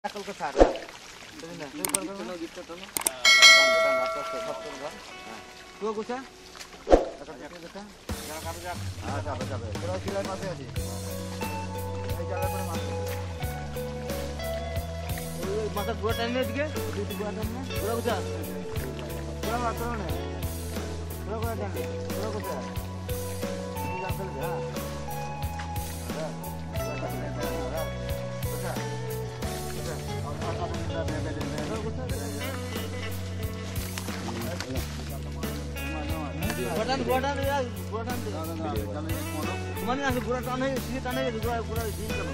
कल को सारा तो कुछ है माथा पूरा टाइम नहीं दिखे पूरा कुछ पूरा मात्र नहीं पूरा पूरा टाइम पूरा कुछ है Buatan ya, buatan. Kemana ngasih buat tanah sini tanah itu buat sini kan.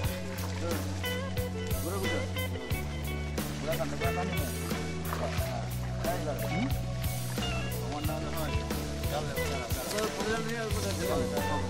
Buat buat. Buatan buatan ini. Mana mana. Kalau bulan ni aku dah jalan.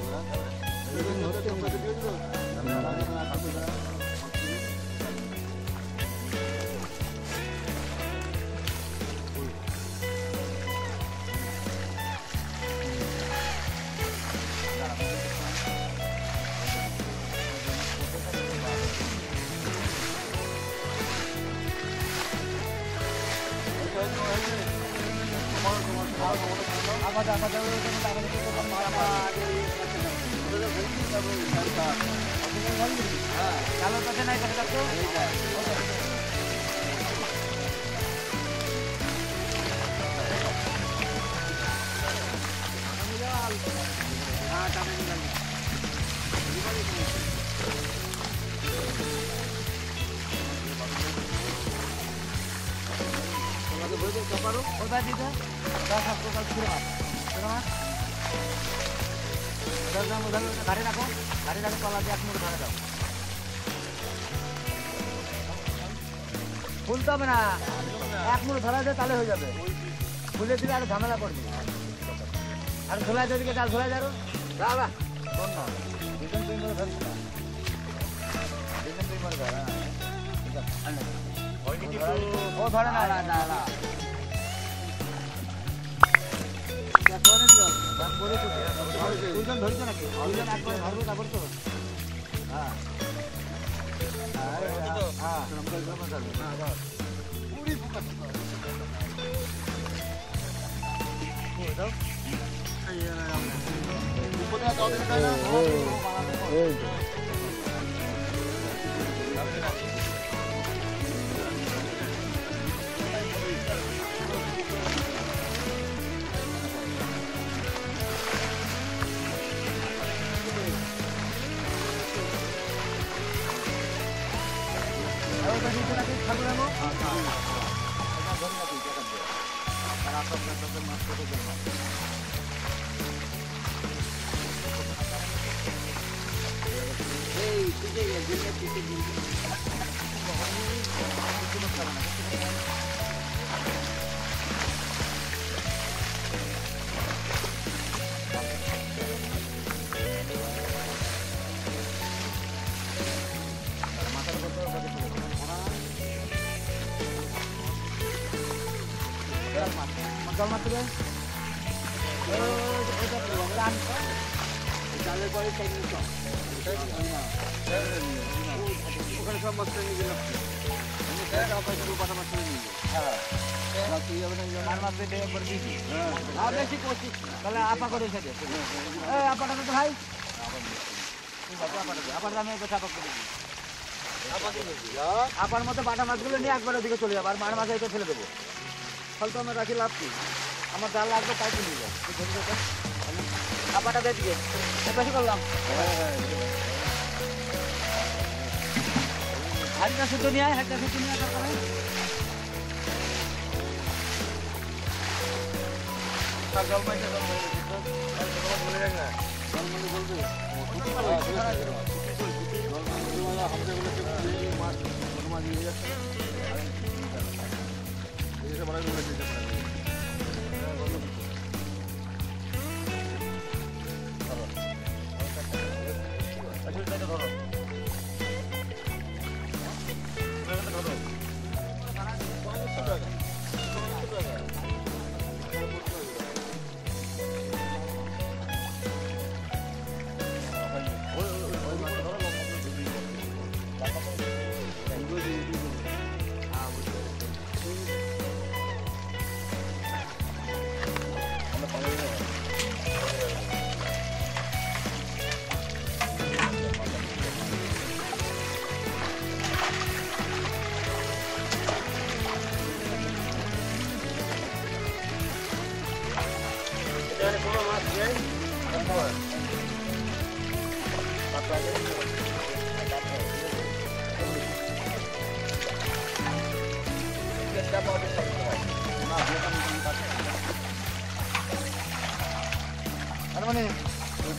apa jauh itu tak ada itu kan kalau tadi naik ke atas tuh oh tadi tuh dah satu kali kira udah tarik aku kalau lagi aku udah tahu খুলতে হবে না এক মুঠ ধরা যায় তাহলে হয়ে যাবে খুলে দিলে আর ঝামেলা করবি আর খোলা যদি কাল খোলা যারো বাবা কোন না দুজন দুই করে ধরছ না দুজন দুই করে ধরা ওই কি ও ধরে না না না क्या कोने दिया बात बोले तो দুজন ধরছ নাকি দুজন একবার ধরবে তারপর তো हां हां हमको एकदम मजा आ पूरी फोकस ये तो ये ना ऊपर का जाओ देता है ना Magal mati deh. Itu peluang Jalan kau ini teknik kau. Bukan sama sekali gila. Ini saya apa itu pada masa ini. Waktu ia benar yang mana beda yang berdiri. Ada sih kosis. Kalau apa kau saja. Apa nama tu hai? Apa namanya itu siapa kau? Apa nama tu pada masa dulu ni akbar lebih kecil ya. Pada mana masa itu film tu. फल तो मैं राखी लाभ की हमारे दाल लाख में pipe नहीं है आप आटा दे दिए मैं कैसे कर लाऊं हरी का सूत्र नहीं आया हरी का सूत्र नहीं आता है जल में बोले जाएगा जल में बोल दे हमसे बोले मार बनवा दिए से बड़ा भी लग जाता है अच्छा तो धरो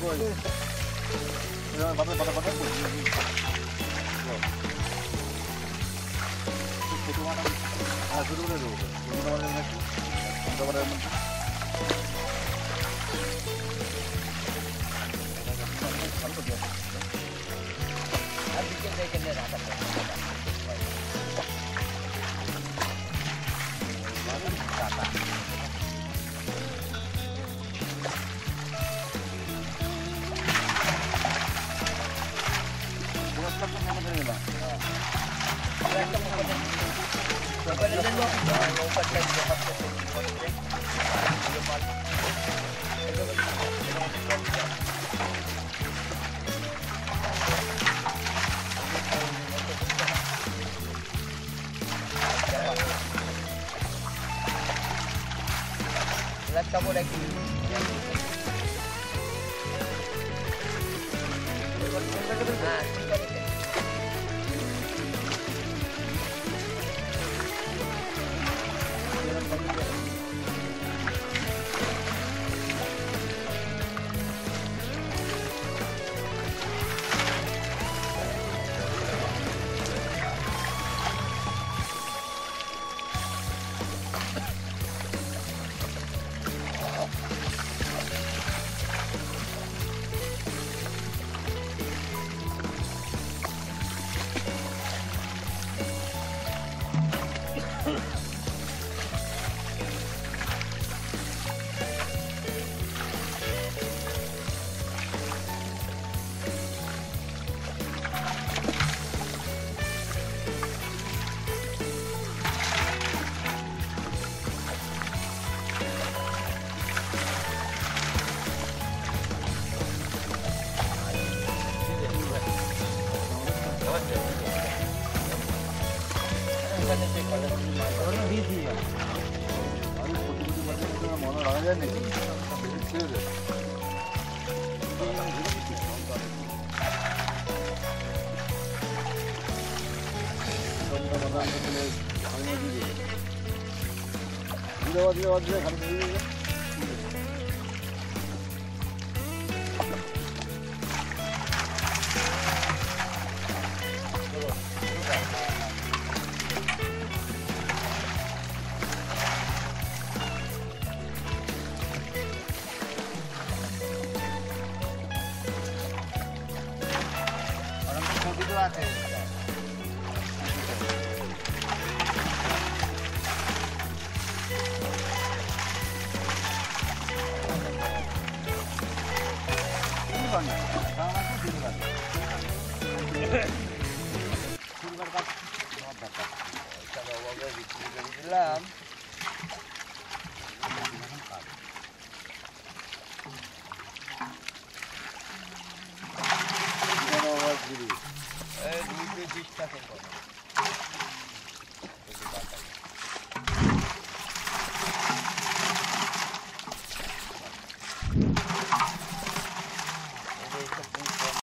Kamu lagi. Silver